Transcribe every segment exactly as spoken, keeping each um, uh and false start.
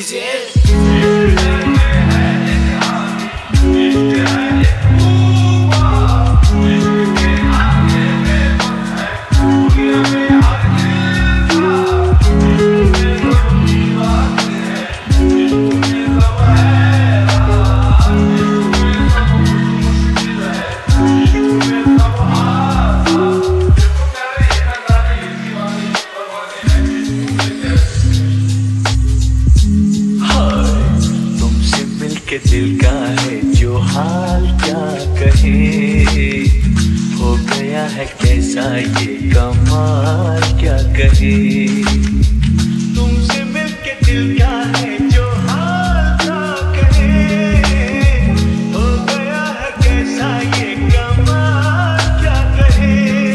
के दिल का है जो हाल क्या कहे, हो गया है कैसा ये कमाल क्या कहे। तुमसे मिलके दिल का है जो हाल क्या कहे, हो गया है कैसा ये कमाल क्या कहे।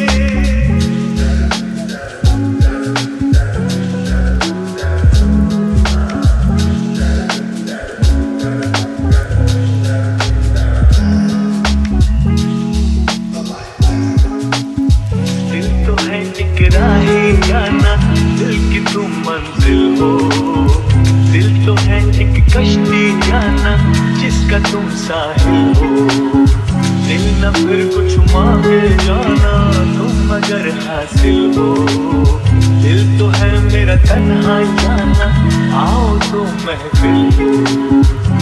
जाना दिल की तुम मंजिल हो, दिल तो है एक कश्ती जाना जिसका तुम साहिल हो। दिल न फिर कुछ मांगे जाना तुम अगर हासिल हो, दिल तो है मेरा तन्हा जाना आओ तो महफिल हो।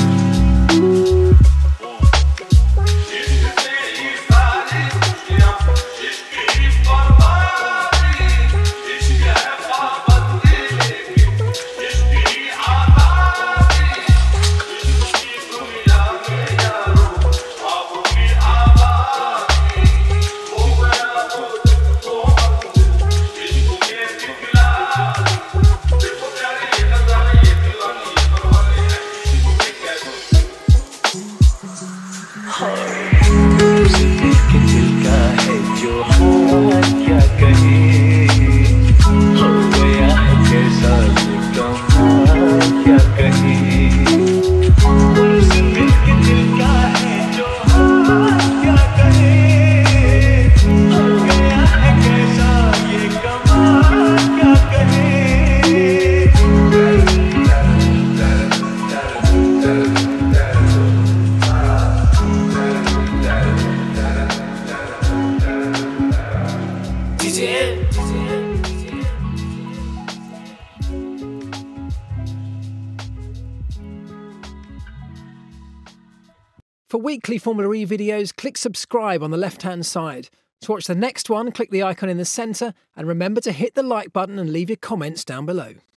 For weekly Formula E videos, click subscribe on the left-hand side. To watch the next one, click the icon in the centre and remember to hit the like button and leave your comments down below.